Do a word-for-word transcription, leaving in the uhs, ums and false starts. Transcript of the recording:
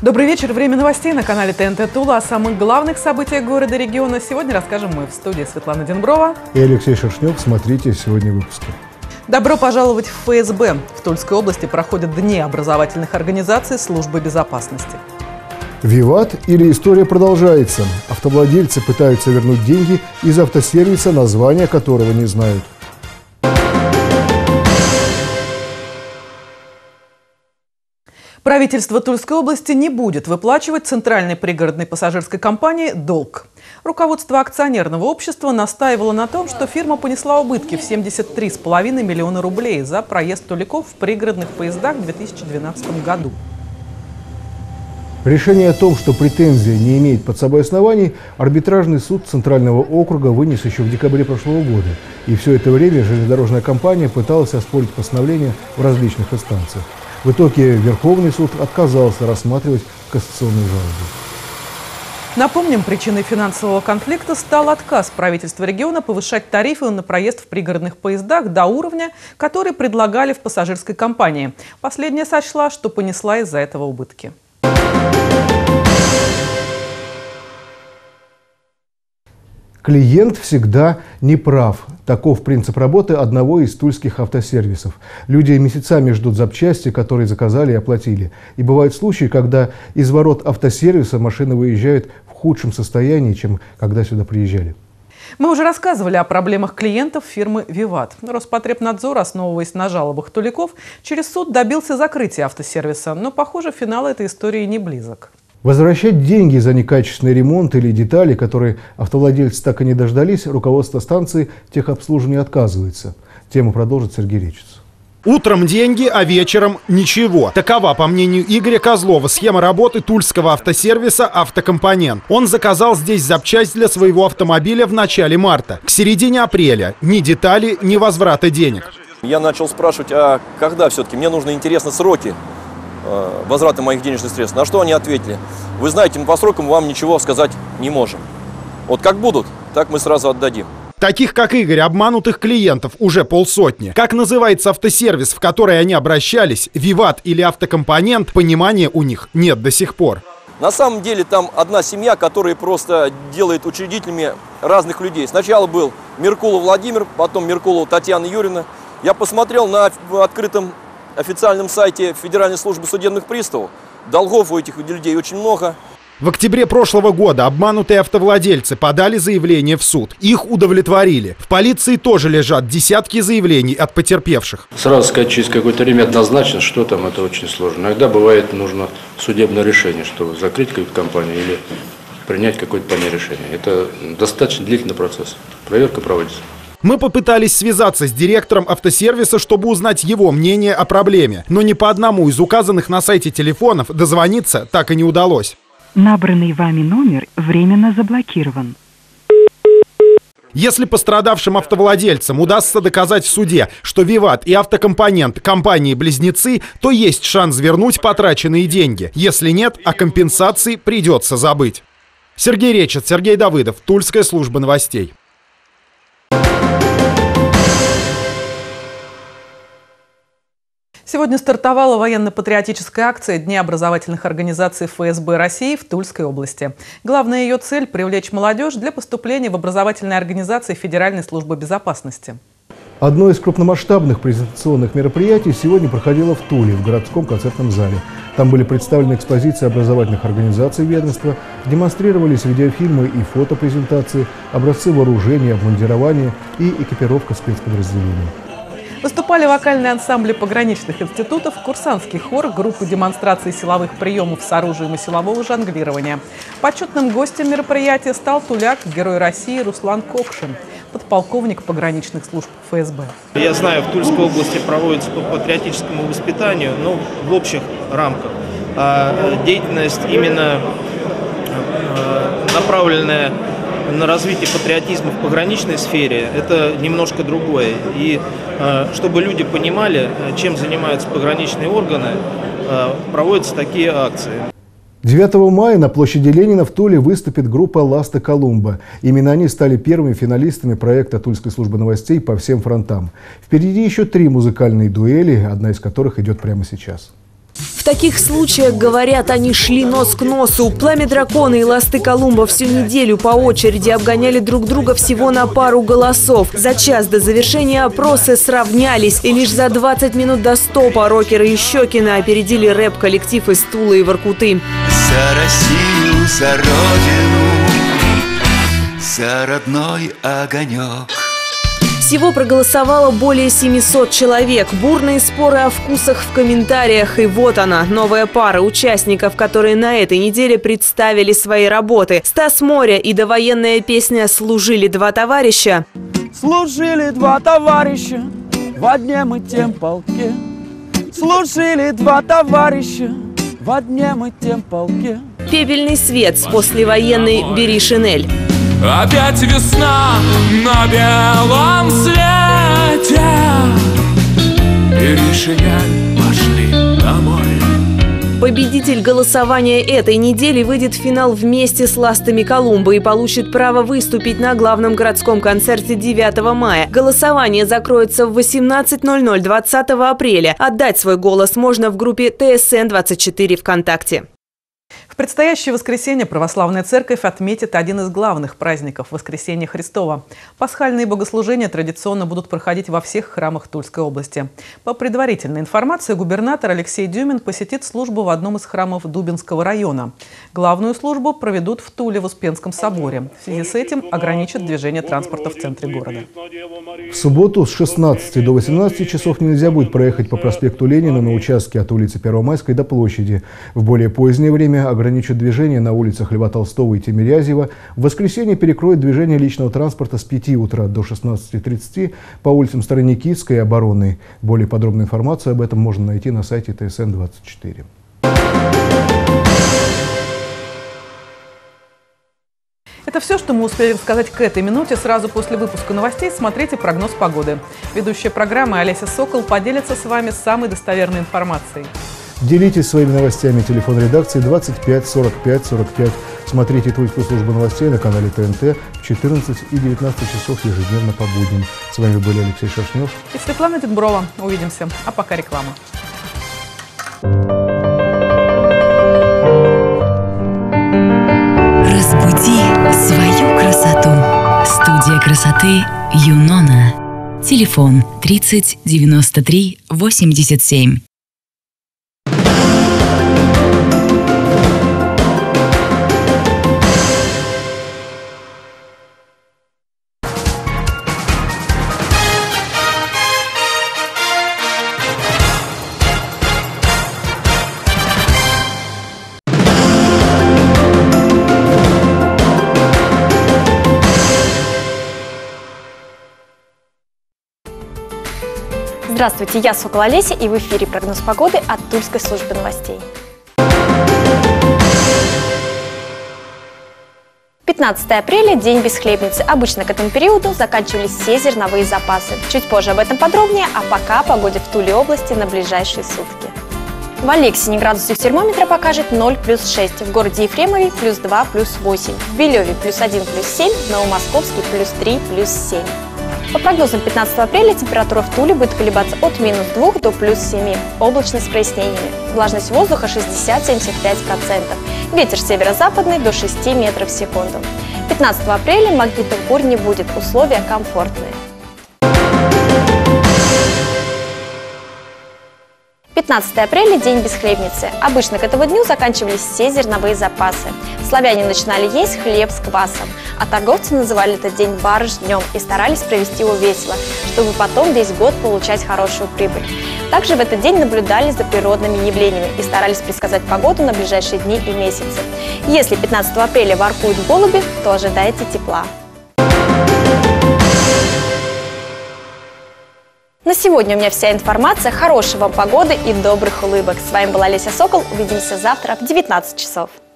Добрый вечер. Время новостей на канале ТНТ Тула. О самых главных событиях города и региона сегодня расскажем мы в студии Светлана Денброва и Алексей Шершнев. Смотрите сегодня в выпуске. Добро пожаловать в ФСБ. В Тульской области проходят дни образовательных организаций службы безопасности. Виват или история продолжается. Автовладельцы пытаются вернуть деньги из автосервиса, название которого не знают. Правительство Тульской области не будет выплачивать центральной пригородной пассажирской компании долг. Руководство акционерного общества настаивало на том, что фирма понесла убытки в семьдесят три с половиной миллиона рублей за проезд туликов в пригородных поездах в две тысячи двенадцатом году. Решение о том, что претензия не имеет под собой оснований, арбитражный суд Центрального округа вынес еще в декабре прошлого года. И все это время железнодорожная компания пыталась оспорить постановление в различных инстанциях. В итоге Верховный суд отказался рассматривать кассационную жалобу. Напомним, причиной финансового конфликта стал отказ правительства региона повышать тарифы на проезд в пригородных поездах до уровня, который предлагали в пассажирской компании. Последняя сочла, что понесла из-за этого убытки. Клиент всегда не прав. Таков принцип работы одного из тульских автосервисов. Люди месяцами ждут запчасти, которые заказали и оплатили. И бывают случаи, когда из ворот автосервиса машины выезжают в худшем состоянии, чем когда сюда приезжали. Мы уже рассказывали о проблемах клиентов фирмы «Виват». Роспотребнадзор, основываясь на жалобах туликов, через суд добился закрытия автосервиса. Но, похоже, финал этой истории не близок. Возвращать деньги за некачественный ремонт или детали, которые автовладельцы так и не дождались, руководство станции техобслуживания отказывается. Тему продолжит Сергей Речиц. Утром деньги, а вечером ничего. Такова, по мнению Игоря Козлова, схема работы тульского автосервиса «Автокомпонент». Он заказал здесь запчасть для своего автомобиля в начале марта. К середине апреля ни детали, ни возврата денег. Я начал спрашивать, а когда все-таки? Мне нужны, интересно, сроки возврата моих денежных средств. На что они ответили? Вы знаете, мы по срокам вам ничего сказать не можем. Вот как будут, так мы сразу отдадим. Таких, как Игорь, обманутых клиентов уже полсотни. Как называется автосервис, в который они обращались, «Виват» или «Автокомпонент», понимания у них нет до сих пор. На самом деле там одна семья, которая просто делает учредителями разных людей. Сначала был Меркулов Владимир, потом Меркулова Татьяна Юрьевна. Я посмотрел на открытом официальном сайте Федеральной службы судебных приставов. Долгов у этих людей очень много. В октябре прошлого года обманутые автовладельцы подали заявление в суд. Их удовлетворили. В полиции тоже лежат десятки заявлений от потерпевших. Сразу сказать через какое-то время однозначно, что там, это очень сложно. Иногда бывает нужно судебное решение, чтобы закрыть какую-то компанию или принять какое-то по ней решение. Это достаточно длительный процесс. Проверка проводится. Мы попытались связаться с директором автосервиса, чтобы узнать его мнение о проблеме. Но ни по одному из указанных на сайте телефонов дозвониться так и не удалось. Набранный вами номер временно заблокирован. Если пострадавшим автовладельцам удастся доказать в суде, что «Виват» и «Автокомпонент» компании-близнецы, то есть шанс вернуть потраченные деньги. Если нет, о компенсации придется забыть. Сергей Речиц, Сергей Давыдов, Тульская служба новостей. Сегодня стартовала военно-патриотическая акция Дня образовательных организаций ФСБ России в Тульской области. Главная ее цель – привлечь молодежь для поступления в образовательные организации Федеральной службы безопасности. Одно из крупномасштабных презентационных мероприятий сегодня проходило в Туле, в городском концертном зале. Там были представлены экспозиции образовательных организаций ведомства, демонстрировались видеофильмы и фотопрезентации, образцы вооружения, обмундирования и экипировка спецподразделений. Выступали вокальные ансамбли пограничных институтов, курсантский хор, группы демонстрации силовых приемов с оружием и силового жонглирования. Почетным гостем мероприятия стал туляк, герой России Руслан Кокшин, подполковник пограничных служб ФСБ. Я знаю, в Тульской области проводится по патриотическому воспитанию, но в общих рамках. А деятельность именно направленная на развитие патриотизма в пограничной сфере, это немножко другое. И чтобы люди понимали, чем занимаются пограничные органы, проводятся такие акции. девятого мая на площади Ленина в Туле выступит группа «Ласты Колумба». Именно они стали первыми финалистами проекта Тульской службы новостей по всем фронтам. Впереди еще три музыкальные дуэли, одна из которых идет прямо сейчас. В таких случаях, говорят, они шли нос к носу. Пламя дракона и ласты Колумба всю неделю по очереди обгоняли друг друга всего на пару голосов. За час до завершения опросы сравнялись. И лишь за двадцать минут до стопа рокеры и Щекина опередили рэп-коллектив из Тулы и Воркуты. За Россию, за Родину, за родной огонек. Всего проголосовало более семисот человек. Бурные споры о вкусах в комментариях. И вот она, новая пара участников, которые на этой неделе представили свои работы. «Стас Моря» и довоенная песня «Служили два товарища». Служили два товарища в одном и тем полке. Служили два товарища в одном и тем полке. «Пепельный свет» с послевоенной «Бери Шинель». Опять весна на белом свете. Бери Шинель, пошли домой. Победитель голосования этой недели выйдет в финал вместе с ластами Колумба и получит право выступить на главном городском концерте девятого мая. Голосование закроется в восемнадцать ноль ноль двадцатого апреля. Отдать свой голос можно в группе Т С Н двадцать четыре ВКонтакте. В предстоящее воскресенье Православная Церковь отметит один из главных праздников – Воскресение Христово. Пасхальные богослужения традиционно будут проходить во всех храмах Тульской области. По предварительной информации, губернатор Алексей Дюмин посетит службу в одном из храмов Дубинского района. Главную службу проведут в Туле в Успенском соборе. В связи с этим ограничат движение транспорта в центре города. В субботу с шестнадцати до восемнадцати часов нельзя будет проехать по проспекту Ленина на участке от улицы Первомайской до площади. В более позднее время ограничат движение на улицах Льва Толстого и Тимирязева. В воскресенье перекроют движение личного транспорта с пяти утра до шестнадцати тридцати по улицам Староникитской и Оборонной. Более подробную информацию об этом можно найти на сайте Т С Н двадцать четыре. Это все, что мы успели рассказать к этой минуте. Сразу после выпуска новостей смотрите прогноз погоды. Ведущая программы Олеся Сокол поделится с вами самой достоверной информацией. Делитесь своими новостями. Телефон редакции двадцать пять сорок пять сорок пять. Смотрите Тульскую службу новостей на канале Т Н Т в четырнадцать и девятнадцать часов ежедневно по будням. С вами были Алексей Шершнев и Светлана Дедброва. Увидимся. А пока реклама. Разбуди свою красоту. Студия красоты Юнона. Телефон тридцать девяносто три восемьдесят семь. Здравствуйте, я Сокол Олеся, и в эфире прогноз погоды от Тульской службы новостей. пятнадцатое апреля – день бесхлебницы. Обычно к этому периоду заканчивались все зерновые запасы. Чуть позже об этом подробнее, а пока о погоде в Туле области на ближайшие сутки. В Алексине градусник термометра покажет ноль плюс шесть, в городе Ефремове плюс два плюс восемь, в Белеве плюс один плюс семь, в Новомосковске плюс три плюс семь. По прогнозам пятнадцатого апреля температура в Туле будет колебаться от минус двух до плюс семи, облачно с прояснениями. Влажность воздуха шестьдесят — семьдесят пять процентов. Ветер северо-западный до шести метров в секунду. пятнадцатого апреля магнитных бурь не будет, условия комфортные. пятнадцатое апреля – день бесхлебницы. Обычно к этому дню заканчивались все зерновые запасы. Славяне начинали есть хлеб с квасом, а торговцы называли этот день барыш днем и старались провести его весело, чтобы потом весь год получать хорошую прибыль. Также в этот день наблюдали за природными явлениями и старались предсказать погоду на ближайшие дни и месяцы. Если пятнадцатого апреля воркуют голуби, то ожидайте тепла. На сегодня у меня вся информация. Хорошей вам погоды и добрых улыбок. С вами была Олеся Сокол. Увидимся завтра в девятнадцать часов.